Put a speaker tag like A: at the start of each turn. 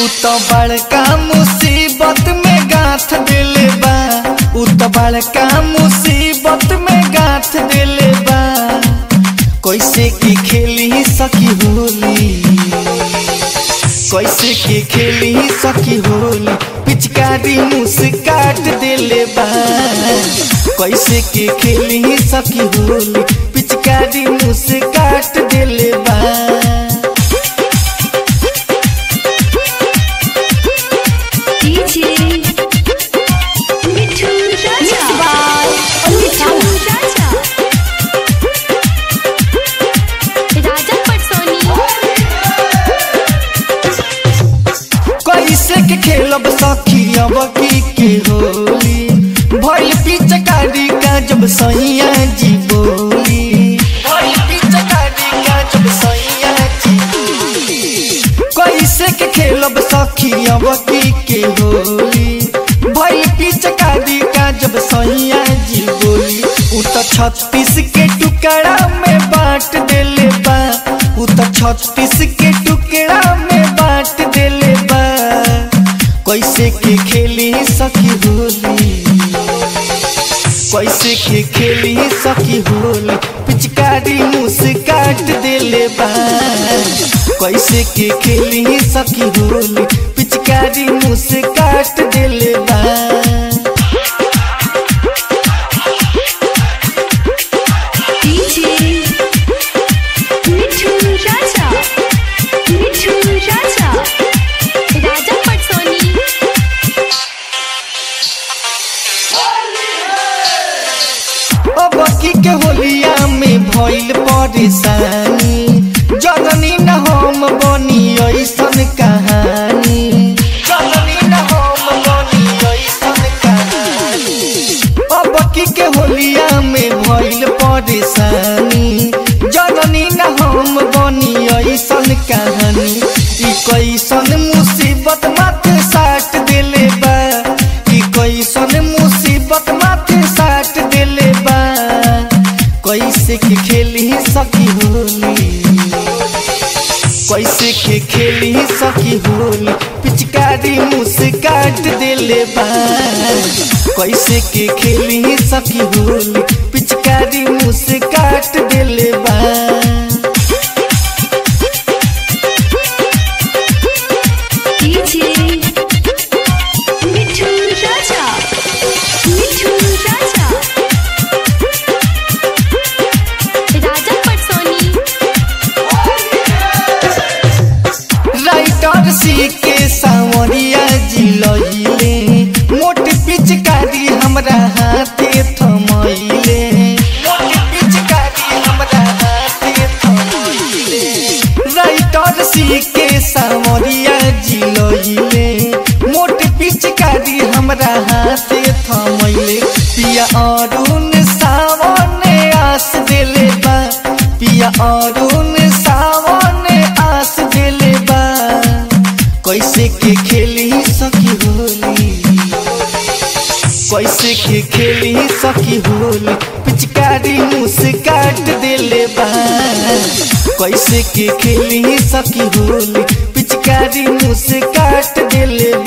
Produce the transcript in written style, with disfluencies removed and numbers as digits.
A: उ तो बड़का मुसीबत में गांठ दिले बा, उ तो बड़का मुसीबत में गांठ दिले बा। कैसे की खेली सकी होली, कैसे की खेली सकी होली, पिचकारी मुँह से काट दिले बा। कैसे की खेली सकी होली, पिचकारी मुँह से काट दिले बा। कैसे के खेलब सखी अब की होली, भइल पिचकारी का जब सैया जी बोली, भइल पिचकारी का जब सैया जी बोली। कैसे के खेलब सखी अब की होली, भइल पिचकारी का जब सैया जी बोली। उ तो 36 के टुकड़ा में बांट देले बा, उ तो 36 के टुकड़ा में बांट देले बा। कैसे के खेली सकी होली, कैसे के खेली सकी होली, पिचकारी मुँह से काट देले बा। कैसे के खेली सकी होली, पिचकारी मुँह से काट देले बा। के होलिया में भइल परेशानी, जननी न हम बनी ऐसन कहानी, जननी न हम बनी ऐसन कहानी। अब के होलिया में भइल परेशानी, जननी न हम बनी ऐसन कहानी। ई कैसन मुसीबत माथे साट देले बा, ई कैसन मुसीबत माथे साट देले बा। कैसे के खेली सकी होली, कैसे के खेली सकी होली, पिचकारी मुँह से काट देले बा। कैसे के खेली सकी होली, पिचकारी मुँह से काट देले बा। के सावरिया जिलइले, मोट पिचकारी हमरा हाथे थमइले, मोट पिचकारी हमरा हाथे थमइले। राइटर सी के सावरिया जिलइले, मोट पिचकारी हमरा हाथे थमइले। पिया अरुण सावन आस देले बा, पिया अरुण सावन आस देले बा। कैसे के खेली सकी होली, कैसे के खेली सकी होली, पिचकारी मुँह से काट देले बा। कैसे के खेली सकी होली, पिचकारी मुँह से काट देले बा।